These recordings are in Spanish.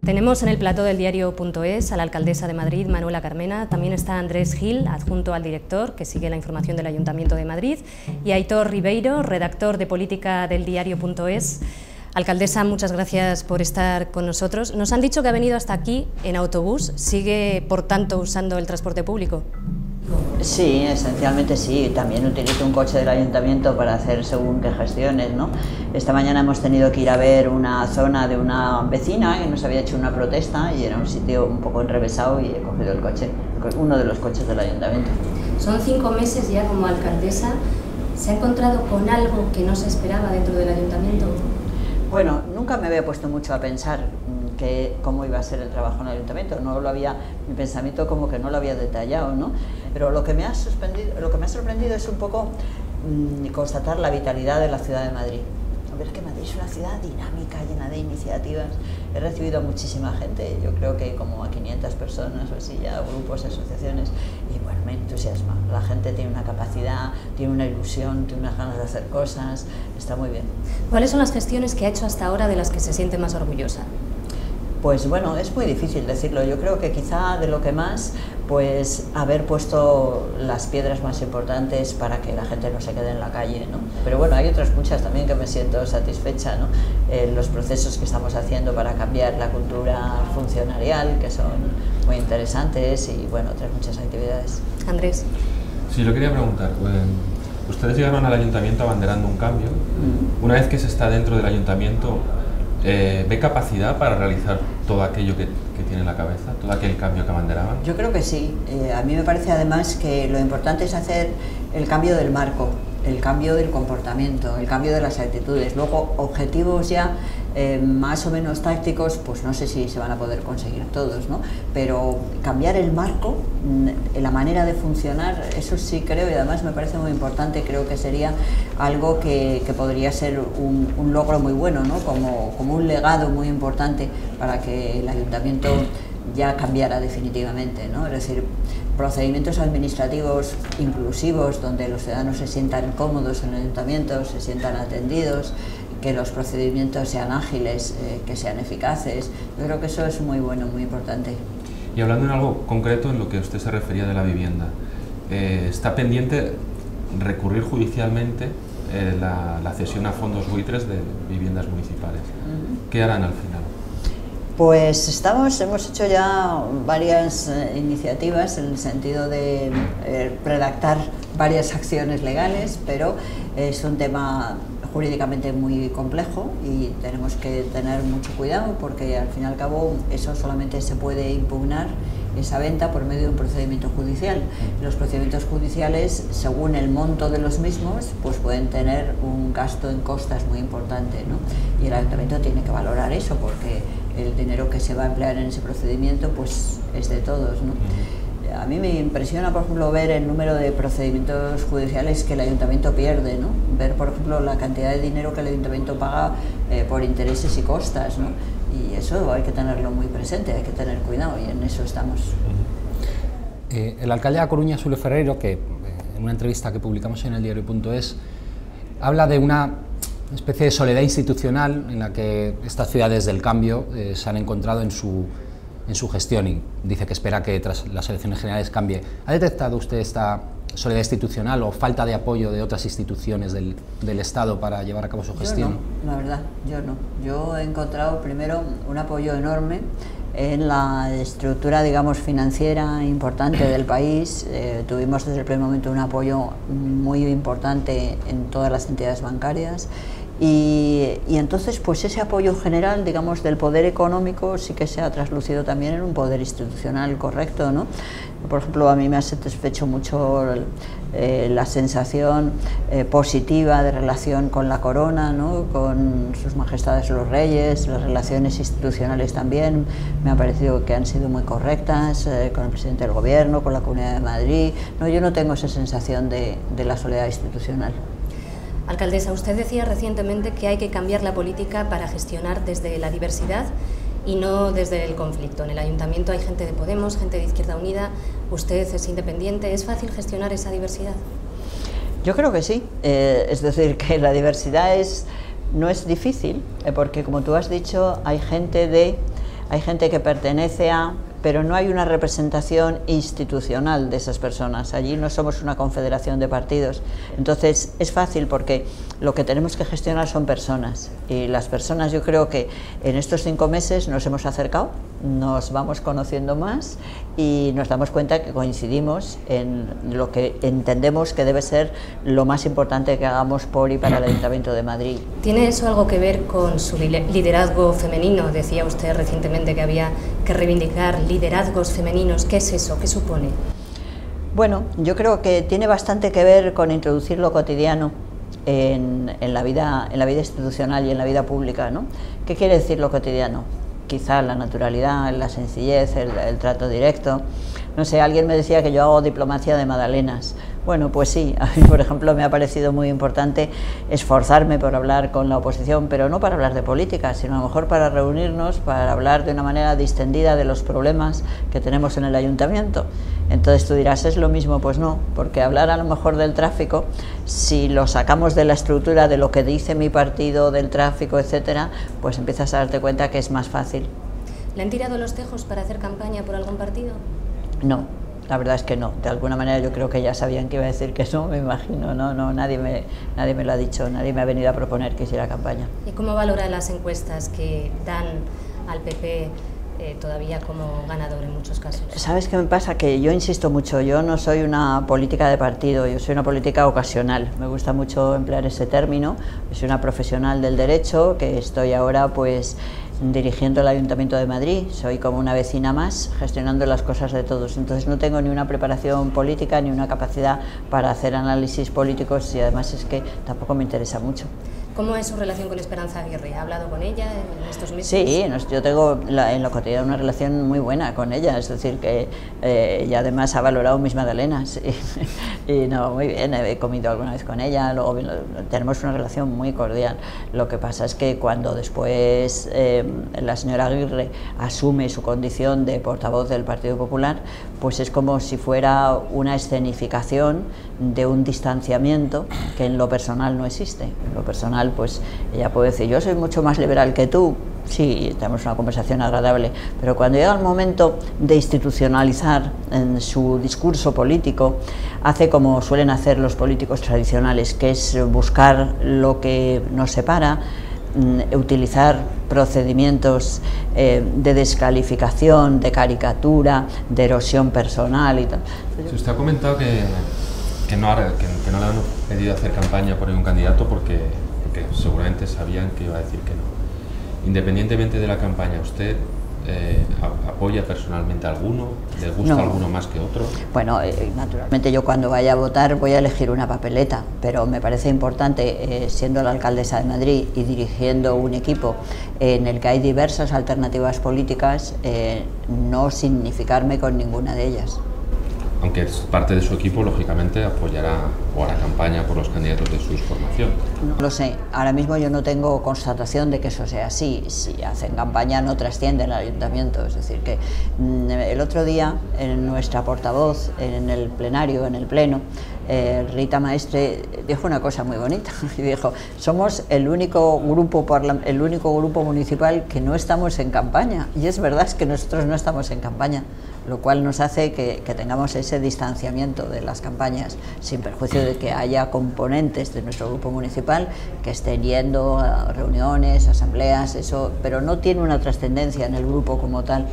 Tenemos en el plató del diario.es a la alcaldesa de Madrid, Manuela Carmena, también está Andrés Gil, adjunto al director, que sigue la información del Ayuntamiento de Madrid, y Aitor Ribeiro, redactor de política del diario.es. Alcaldesa, muchas gracias por estar con nosotros. Nos han dicho que ha venido hasta aquí en autobús, ¿sigue por tanto usando el transporte público? Sí, esencialmente sí. También utilizo un coche del ayuntamiento para hacer según qué gestiones, ¿no? Esta mañana hemos tenido que ir a ver una zona de una vecina que nos había hecho una protesta y era un sitio un poco enrevesado y he cogido el coche, uno de los coches del ayuntamiento. Son 5 meses ya como alcaldesa. ¿Se ha encontrado con algo que no se esperaba dentro del ayuntamiento? Bueno, nunca me había puesto mucho a pensar cómo iba a ser el trabajo en el ayuntamiento. Mi pensamiento como que no lo había detallado, ¿no? Pero lo que me ha sorprendido es un poco constatar la vitalidad de la ciudad de Madrid. Ver que Madrid es una ciudad dinámica, llena de iniciativas. He recibido a muchísima gente, yo creo que como a 500 personas o así, ya grupos, asociaciones, y bueno, me entusiasma. La gente tiene una capacidad, tiene una ilusión, tiene unas ganas de hacer cosas, está muy bien. ¿Cuáles son las gestiones que ha hecho hasta ahora de las que se siente más orgullosa? Pues bueno, es muy difícil decirlo. Yo creo que quizá de lo que más, pues haber puesto las piedras más importantes para que la gente no se quede en la calle, ¿no? Pero bueno, hay otras muchas también que me siento satisfecha, ¿no? Los procesos que estamos haciendo para cambiar la cultura funcionarial, que son muy interesantes, y bueno, otras muchas actividades. Andrés. Sí, lo quería preguntar. Ustedes llegaron al ayuntamiento abanderando un cambio. Una vez que se está dentro del ayuntamiento, ¿ve capacidad para realizar todo aquello que tiene en la cabeza, todo aquel cambio que abanderaban? Yo creo que sí. A mí me parece además que lo importante es hacer el cambio del marco, el cambio del comportamiento, el cambio de las actitudes. Luego, objetivos ya más o menos tácticos, pues no sé si se van a poder conseguir todos, ¿no? Pero cambiar el marco, la manera de funcionar, eso sí creo, y además me parece muy importante. Creo que sería algo que podría ser un logro muy bueno, ¿no? Como un legado muy importante para que el ayuntamiento ya cambiara definitivamente, ¿no? Es decir, procedimientos administrativos inclusivos donde los ciudadanos se sientan cómodos en el ayuntamiento, se sientan atendidos, que los procedimientos sean ágiles, que sean eficaces. Yo creo que eso es muy bueno, muy importante. Y hablando en algo concreto en lo que usted se refería de la vivienda, ¿está pendiente recurrir judicialmente la cesión a fondos buitres de viviendas municipales? ¿Qué harán al final? Pues hemos hecho ya varias iniciativas en el sentido de redactar varias acciones legales, pero es un tema jurídicamente muy complejo y tenemos que tener mucho cuidado porque al fin y al cabo eso solamente se puede impugnar, esa venta, por medio de un procedimiento judicial. Los procedimientos judiciales, según el monto de los mismos, pues pueden tener un gasto en costas muy importante, ¿no? Y el ayuntamiento tiene que valorar eso porque el dinero que se va a emplear en ese procedimiento pues es de todos, ¿no? A mí me impresiona, por ejemplo, ver el número de procedimientos judiciales que el ayuntamiento pierde, ¿no? Ver, por ejemplo, la cantidad de dinero que el ayuntamiento paga por intereses y costas, ¿no? Y eso hay que tenerlo muy presente, hay que tener cuidado y en eso estamos. El alcalde de A Coruña, Xulio Ferreiro, que en una entrevista que publicamos en el diario.es, habla de una especie de soledad institucional en la que estas ciudades del cambio se han encontrado en su gestión y dice que espera que tras las elecciones generales cambie. ¿Ha detectado usted esta soledad institucional o falta de apoyo de otras instituciones del Estado para llevar a cabo su gestión? Yo no, la verdad, yo no. Yo he encontrado primero un apoyo enorme en la estructura, digamos, financiera importante del país. Tuvimos desde el primer momento un apoyo muy importante en todas las entidades bancarias. Y entonces pues ese apoyo general, digamos, del poder económico sí que se ha traslucido también en un poder institucional correcto, ¿no? Por ejemplo, a mí me ha satisfecho mucho la sensación positiva de relación con la corona, ¿no? Con sus majestades los reyes, las relaciones institucionales también me ha parecido que han sido muy correctas, con el presidente del gobierno, con la Comunidad de Madrid. No, yo no tengo esa sensación de la soledad institucional. Alcaldesa, usted decía recientemente que hay que cambiar la política para gestionar desde la diversidad y no desde el conflicto. En el ayuntamiento hay gente de Podemos, gente de Izquierda Unida, usted es independiente. ¿Es fácil gestionar esa diversidad? Yo creo que sí, es decir, que la diversidad no es difícil, porque como tú has dicho, hay gente de hay gente que pertenece a, pero no hay una representación institucional de esas personas. Allí no somos una confederación de partidos. Entonces es fácil porque lo que tenemos que gestionar son personas, y las personas, yo creo que en estos 5 meses nos hemos acercado, nos vamos conociendo más y nos damos cuenta que coincidimos en lo que entendemos que debe ser lo más importante que hagamos por y para el Ayuntamiento de Madrid. ¿Tiene eso algo que ver con su liderazgo femenino? Decía usted recientemente que había que reivindicar liderazgos femeninos. ¿Qué es eso? ¿Qué supone? Bueno, yo creo que tiene bastante que ver con introducir lo cotidiano en la vida institucional y en la vida pública, ¿no? ¿Qué quiere decir lo cotidiano? Quizá la naturalidad, la sencillez, el trato directo. No sé, alguien me decía que yo hago diplomacia de magdalenas. Bueno, pues sí, a mí, por ejemplo, me ha parecido muy importante esforzarme por hablar con la oposición, pero no para hablar de política, sino a lo mejor para reunirnos, para hablar de una manera distendida de los problemas que tenemos en el ayuntamiento. Entonces tú dirás, ¿es lo mismo? Pues no, porque hablar a lo mejor del tráfico, si lo sacamos de la estructura de lo que dice mi partido, del tráfico, etcétera, pues empiezas a darte cuenta que es más fácil. ¿Le han tirado los tejos para hacer campaña por algún partido? No. La verdad es que no, de alguna manera yo creo que ya sabían que iba a decir que no, me imagino, nadie me lo ha dicho, nadie me ha venido a proponer que hiciera campaña. ¿Y cómo valora las encuestas que dan al PP todavía como ganador en muchos casos? ¿Sabes qué me pasa? Que yo insisto mucho, yo no soy una política de partido, yo soy una política ocasional, me gusta mucho emplear ese término, yo soy una profesional del derecho que estoy ahora pues dirigiendo el Ayuntamiento de Madrid, soy como una vecina más, gestionando las cosas de todos, entonces no tengo ni una preparación política ni una capacidad para hacer análisis políticos y además es que tampoco me interesa mucho. ¿Cómo es su relación con Esperanza Aguirre? ¿Ha hablado con ella en estos meses? Sí, yo tengo en lo cotidiano una relación muy buena con ella, es decir, que ella además ha valorado mis magdalenas y no, muy bien, he comido alguna vez con ella, luego tenemos una relación muy cordial. Lo que pasa es que cuando después la señora Aguirre asume su condición de portavoz del Partido Popular, pues es como si fuera una escenificación de un distanciamiento que en lo personal no existe. En lo personal, pues ella puede decir, yo soy mucho más liberal que tú, sí, tenemos una conversación agradable, pero cuando llega el momento de institucionalizar en su discurso político, hace como suelen hacer los políticos tradicionales, que es buscar lo que nos separa, utilizar procedimientos de descalificación, de caricatura, de erosión personal y tal. Si usted ha comentado que no le han pedido hacer campaña por ningún candidato porque seguramente sabían que iba a decir que no. Independientemente de la campaña, ¿usted apoya personalmente a alguno? ¿Le gusta alguno más que otro? Bueno, naturalmente yo cuando vaya a votar voy a elegir una papeleta, pero me parece importante, siendo la alcaldesa de Madrid y dirigiendo un equipo en el que hay diversas alternativas políticas, no significarme con ninguna de ellas. Aunque es parte de su equipo, lógicamente apoyará o hará campaña por los candidatos de su formación. No lo sé, ahora mismo yo no tengo constatación de que eso sea así. Si hacen campaña no trascienden al ayuntamiento, es decir que el otro día en nuestra portavoz, en el plenario, en el pleno, Rita Maestre dijo una cosa muy bonita y dijo, somos el único grupo municipal que no estamos en campaña, y es verdad, es que nosotros no estamos en campaña, lo cual nos hace que tengamos ese distanciamiento de las campañas, sin perjuicio de que haya componentes de nuestro grupo municipal que estén yendo a reuniones, asambleas, eso, pero no tiene una trascendencia en el grupo como tal.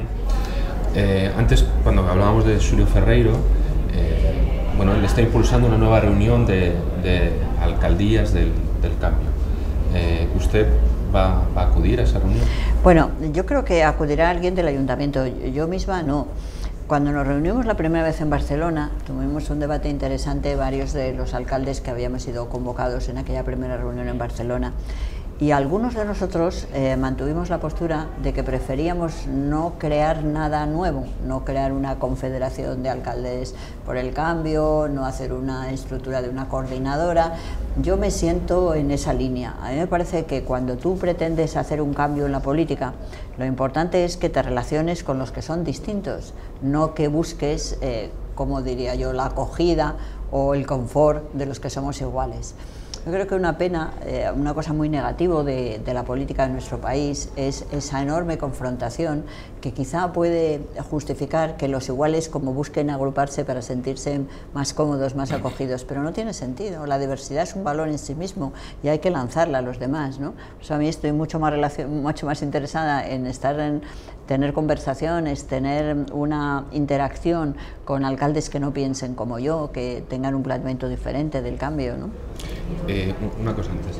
Antes, cuando hablábamos de Xulio Ferreiro, bueno, él está impulsando una nueva reunión de alcaldías del cambio. ¿Usted va a acudir a esa reunión? Bueno, yo creo que acudirá alguien del ayuntamiento, yo misma no. Cuando nos reunimos la primera vez en Barcelona, tuvimos un debate interesante, varios de los alcaldes que habíamos sido convocados en aquella primera reunión en Barcelona, y algunos de nosotros mantuvimos la postura de que preferíamos no crear nada nuevo, no crear una confederación de alcaldes por el cambio, no hacer una estructura de una coordinadora. Yo me siento en esa línea. A mí me parece que cuando tú pretendes hacer un cambio en la política, lo importante es que te relaciones con los que son distintos, no que busques, como diría yo, la acogida o el confort de los que somos iguales. Yo creo que una pena, una cosa muy negativa de la política de nuestro país es esa enorme confrontación que quizá puede justificar que los iguales como busquen agruparse para sentirse más cómodos, más acogidos, pero no tiene sentido. La diversidad es un valor en sí mismo y hay que lanzarla a los demás, ¿no? Por eso a mí estoy mucho más interesada en tener conversaciones, tener una interacción con alcaldes que no piensen como yo, que tengan un planteamiento diferente del cambio, ¿no? Una cosa antes.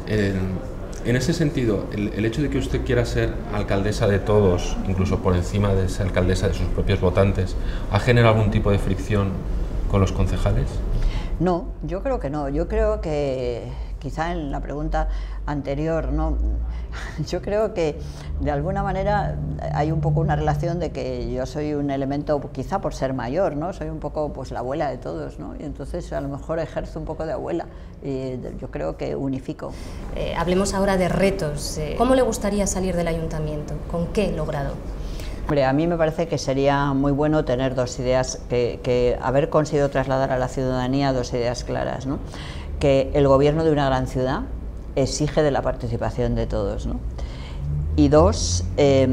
En ese sentido, el hecho de que usted quiera ser alcaldesa de todos, incluso por encima de ser alcaldesa de sus propios votantes, ¿ha generado algún tipo de fricción con los concejales? No, yo creo que no. Yo creo que quizá en la pregunta anterior, no. Yo creo que de alguna manera hay un poco una relación de que yo soy un elemento, quizá por ser mayor, ¿no? Soy un poco pues la abuela de todos, ¿no? Y entonces a lo mejor ejerzo un poco de abuela y yo creo que unifico. Hablemos ahora de retos. ¿Cómo le gustaría salir del ayuntamiento? ¿Con qué logrado? Hombre, a mí me parece que sería muy bueno tener dos ideas, que haber conseguido trasladar a la ciudadanía dos ideas claras, ¿no? Que el gobierno de una gran ciudad exige de la participación de todos, ¿no? Y dos,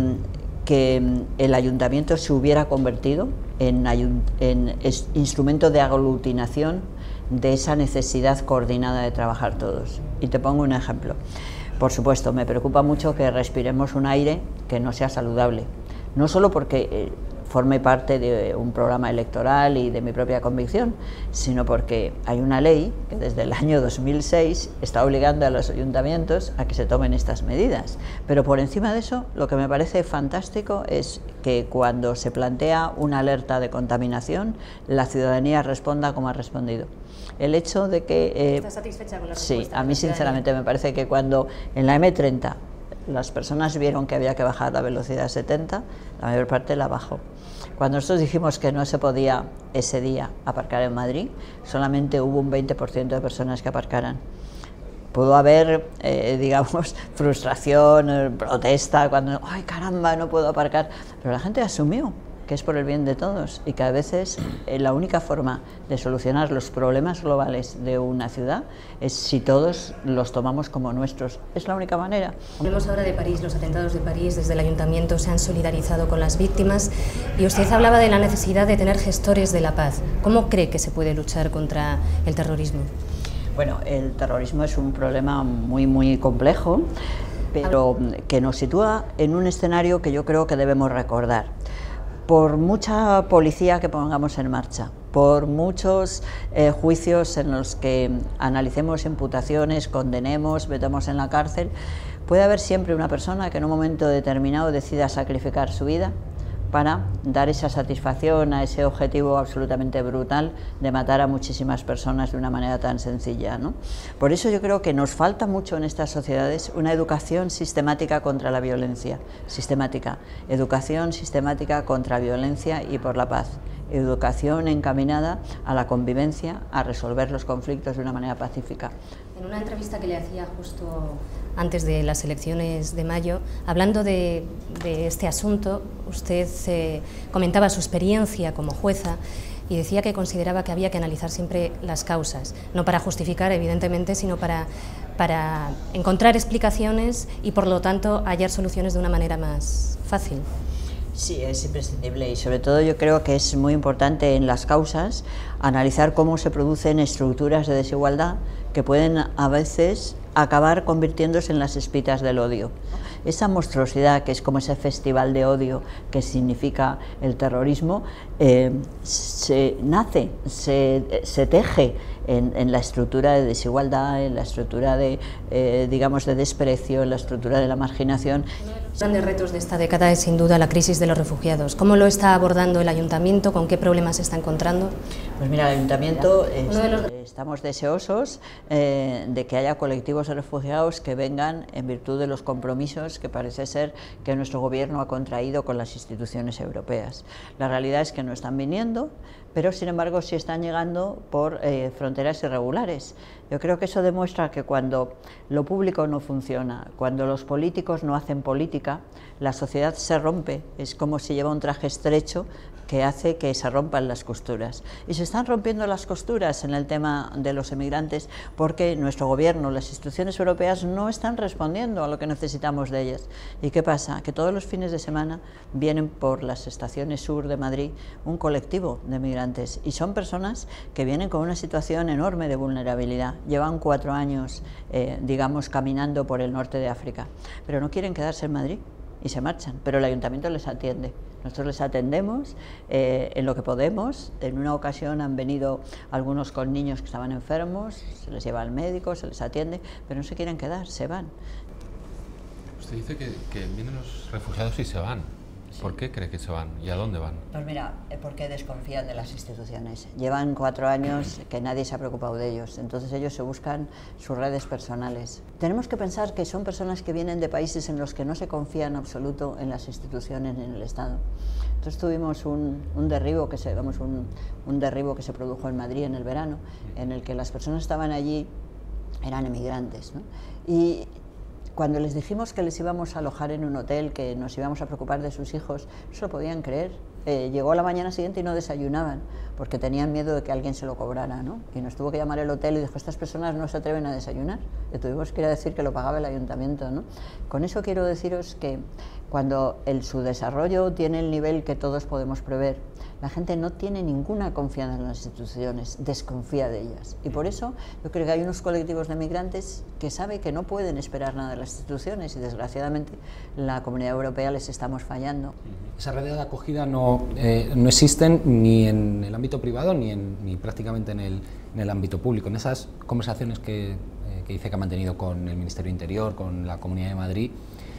que el ayuntamiento se hubiera convertido en instrumento de aglutinación de esa necesidad coordinada de trabajar todos. Y te pongo un ejemplo. Por supuesto, me preocupa mucho que respiremos un aire que no sea saludable. No solo porque forme parte de un programa electoral y de mi propia convicción, sino porque hay una ley que desde el año 2006 está obligando a los ayuntamientos a que se tomen estas medidas. Pero por encima de eso, lo que me parece fantástico es que cuando se plantea una alerta de contaminación, la ciudadanía responda como ha respondido. El hecho de que... ¿Estás satisfecha con la respuesta? Sí, a mí sinceramente me parece que cuando en la M30 las personas vieron que había que bajar la velocidad a 70, la mayor parte la bajó. Cuando nosotros dijimos que no se podía ese día aparcar en Madrid, solamente hubo un 20% de personas que aparcaran. Pudo haber, digamos, frustración, protesta, cuando, ¡ay caramba, no puedo aparcar! Pero la gente asumió que es por el bien de todos y que a veces la única forma de solucionar los problemas globales de una ciudad es si todos los tomamos como nuestros. Es la única manera. Hablemos ahora de París, los atentados de París. Desde el ayuntamiento se han solidarizado con las víctimas y usted hablaba de la necesidad de tener gestores de la paz. ¿Cómo cree que se puede luchar contra el terrorismo? Bueno, el terrorismo es un problema muy complejo, pero que nos sitúa en un escenario que yo creo que debemos recordar. Por mucha policía que pongamos en marcha, por muchos juicios en los que analicemos imputaciones, condenemos, metamos en la cárcel, puede haber siempre una persona que en un momento determinado decida sacrificar su vida para dar esa satisfacción a ese objetivo absolutamente brutal de matar a muchísimas personas de una manera tan sencilla, ¿no? Por eso yo creo que nos falta mucho en estas sociedades una educación sistemática contra la violencia, educación sistemática contra la violencia y por la paz, educación encaminada a la convivencia, a resolver los conflictos de una manera pacífica. En una entrevista que le hacía justo antes de las elecciones de mayo, hablando de este asunto, usted comentaba su experiencia como jueza y decía que consideraba que había que analizar siempre las causas, no para justificar, evidentemente, sino para encontrar explicaciones y, por lo tanto, hallar soluciones de una manera más fácil. Sí, es imprescindible y sobre todo yo creo que es muy importante en las causas analizar cómo se producen estructuras de desigualdad que pueden a veces acabar convirtiéndose en las espitas del odio. Esa monstruosidad que es como ese festival de odio que significa el terrorismo, se teje en la estructura de desigualdad, en la estructura de, digamos, de desprecio, en la estructura de la marginación. Los grandes retos de esta década es sin duda la crisis de los refugiados. ¿Cómo lo está abordando el ayuntamiento? ¿Con qué problemas se está encontrando? Pues mira, el ayuntamiento estamos deseosos de que haya colectivos de refugiados que vengan en virtud de los compromisos que parece ser que nuestro gobierno ha contraído con las instituciones europeas. La realidad es que no están viniendo, pero sin embargo sí están llegando por fronteras irregulares. Yo creo que eso demuestra que cuando lo público no funciona, cuando los políticos no hacen política, la sociedad se rompe. Es como si lleva un traje estrecho, que hace que se rompan las costuras. Y se están rompiendo las costuras en el tema de los emigrantes porque nuestro gobierno, las instituciones europeas no están respondiendo a lo que necesitamos de ellas. ¿Y qué pasa? Que todos los fines de semana vienen por las estaciones sur de Madrid un colectivo de migrantes y son personas que vienen con una situación enorme de vulnerabilidad. Llevan 4 años, digamos, caminando por el norte de África, pero no quieren quedarse en Madrid y se marchan, pero el ayuntamiento les atiende. Nosotros les atendemos en lo que podemos. En una ocasión han venido algunos con niños que estaban enfermos, se les lleva al médico, se les atiende, pero no se quieren quedar, se van. Usted dice que vienen los refugiados y se van. ¿Por qué cree que se van? ¿Y a dónde van? Pues mira, porque desconfían de las instituciones. Llevan 4 años que nadie se ha preocupado de ellos, entonces ellos se buscan sus redes personales. Tenemos que pensar que son personas que vienen de países en los que no se confía en absoluto en las instituciones ni en el Estado. Entonces tuvimos un derribo que se produjo en Madrid en el verano, en el que las personas que estaban allí eran emigrantes, ¿no? Y cuando les dijimos que les íbamos a alojar en un hotel, que nos íbamos a preocupar de sus hijos, no se lo podían creer. Llegó a la mañana siguiente y no desayunaban, porque tenían miedo de que alguien se lo cobrara, ¿no? Y nos tuvo que llamar el hotel y dijo, estas personas no se atreven a desayunar. Le tuvimos que ir a decir que lo pagaba el ayuntamiento, ¿no? Con eso quiero deciros que cuando su desarrollo tiene el nivel que todos podemos prever, la gente no tiene ninguna confianza en las instituciones, desconfía de ellas. Y por eso yo creo que hay unos colectivos de migrantes que saben que no pueden esperar nada de las instituciones y desgraciadamente la Comunidad Europea les estamos fallando. Esas redes de acogida no existen ni en el ámbito privado ni prácticamente en el ámbito público. En esas conversaciones que dice que ha mantenido con el Ministerio de Interior, con la Comunidad de Madrid,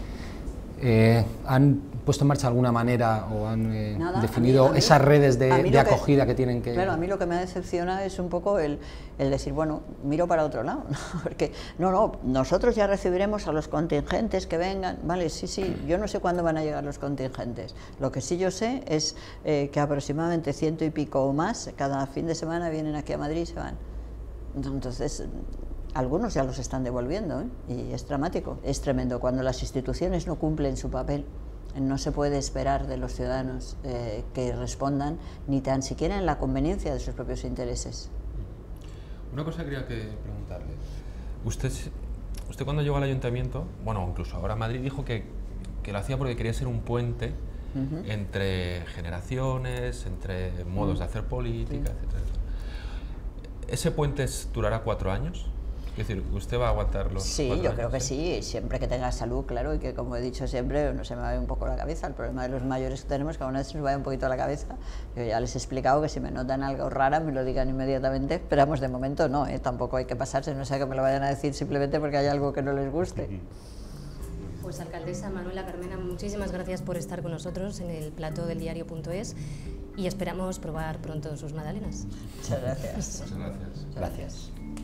¿han puesto en marcha alguna manera o han definido esas redes de acogida que tienen que...? Claro, a mí lo que me decepciona es un poco el decir, bueno, miro para otro lado, ¿no? Porque no, nosotros ya recibiremos a los contingentes que vengan, vale, sí, yo no sé cuándo van a llegar los contingentes. Lo que sí yo sé es que aproximadamente 100 y pico o más cada fin de semana vienen aquí a Madrid y se van. Entonces, algunos ya los están devolviendo, ¿eh? Y es dramático, es tremendo. Cuando las instituciones no cumplen su papel, no se puede esperar de los ciudadanos que respondan ni tan siquiera en la conveniencia de sus propios intereses. Una cosa quería preguntarle. Usted cuando llegó al ayuntamiento, bueno, incluso ahora a Madrid, dijo que lo hacía porque quería ser un puente entre generaciones, entre modos de hacer política, etc. ¿Ese puente durará 4 años? Es decir, ¿usted va a aguantar los 4 años? Sí, yo creo que sí, siempre que tenga salud, claro, y que, como he dicho siempre, no se me vaya un poco la cabeza. El problema de los mayores que tenemos es que a una vez se nos vaya un poquito la cabeza. Yo ya les he explicado que si me notan algo rara me lo digan inmediatamente, esperamos de momento no, tampoco hay que pasarse, no sea que me lo vayan a decir simplemente porque hay algo que no les guste. Pues alcaldesa Manuela Carmena, muchísimas gracias por estar con nosotros en el plató del diario.es y esperamos probar pronto sus magdalenas. Muchas gracias. Muchas gracias. Gracias.